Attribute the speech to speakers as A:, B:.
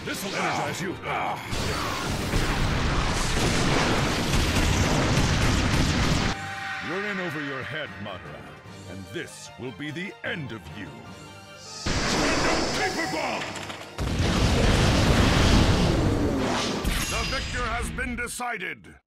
A: This'll energize you. You're in over your head, Madara. And this will be the end of you. Incapable! The victor has been decided.